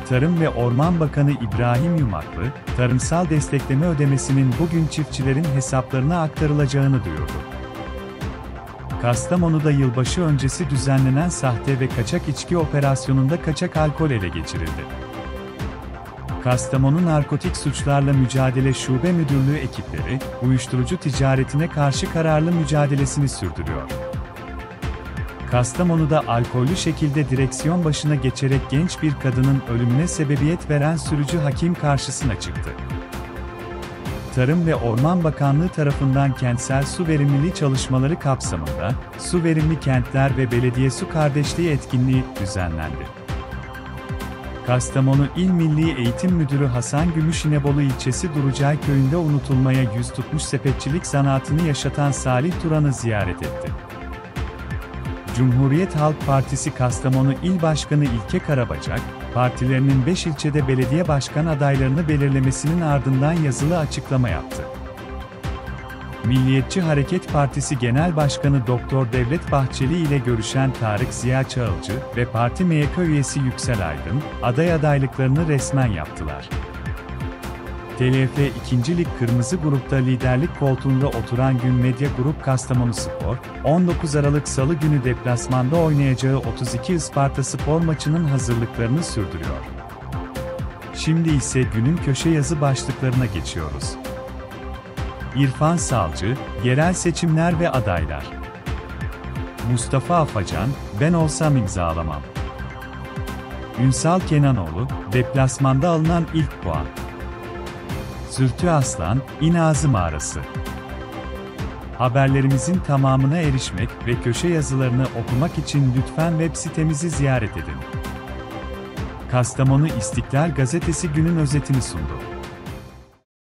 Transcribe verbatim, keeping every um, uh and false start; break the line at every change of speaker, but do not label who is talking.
Tarım ve Orman Bakanı İbrahim Yumaklı, tarımsal destekleme ödemesinin bugün çiftçilerin hesaplarına aktarılacağını duyurdu. Kastamonu'da yılbaşı öncesi düzenlenen sahte ve kaçak içki operasyonunda kaçak alkol ele geçirildi. Kastamonu Narkotik Suçlarla Mücadele Şube Müdürlüğü ekipleri, uyuşturucu ticaretine karşı kararlı mücadelesini sürdürüyor. Kastamonu'da alkollü şekilde direksiyon başına geçerek genç bir kadının ölümüne sebebiyet veren sürücü hakim karşısına çıktı. Tarım ve Orman Bakanlığı tarafından kentsel su verimliliği çalışmaları kapsamında, Su Verimli Kentler ve Belediye Su Kardeşliği etkinliği düzenlendi. Kastamonu İl Milli Eğitim Müdürü Hasan Gümüş İnebolu ilçesi Durucay köyünde unutulmaya yüz tutmuş sepetçilik zanaatını yaşatan Salih Turan'ı ziyaret etti. Cumhuriyet Halk Partisi Kastamonu İl Başkanı İlke Karabacak, partilerinin beş ilçede belediye başkan adaylarını belirlemesinin ardından yazılı açıklama yaptı. Milliyetçi Hareket Partisi Genel Başkanı Doktor Devlet Bahçeli ile görüşen Tarık Ziya Çağılcı ve parti M Y K üyesi Yüksel Aydın, aday adaylıklarını resmen yaptılar. T L F ikinci. Lig Kırmızı Grup'ta liderlik koltuğunda oturan Gün Medya Grup Kastamonuspor, on dokuz Aralık Salı günü deplasmanda oynayacağı otuz iki Ispartaspor maçının hazırlıklarını sürdürüyor. Şimdi ise günün köşe yazı başlıklarına geçiyoruz. İrfan Savcı, yerel seçimler ve adaylar. Mustafa Afacan, ben olsam imzalamam. Ünsal Kenanoğlu, deplasmanda alınan ilk puan. Zühtü Aslan, İnazı Mağarası. Haberlerimizin tamamına erişmek ve köşe yazılarını okumak için lütfen web sitemizi ziyaret edin. Kastamonu İstiklal Gazetesi günün özetini sundu.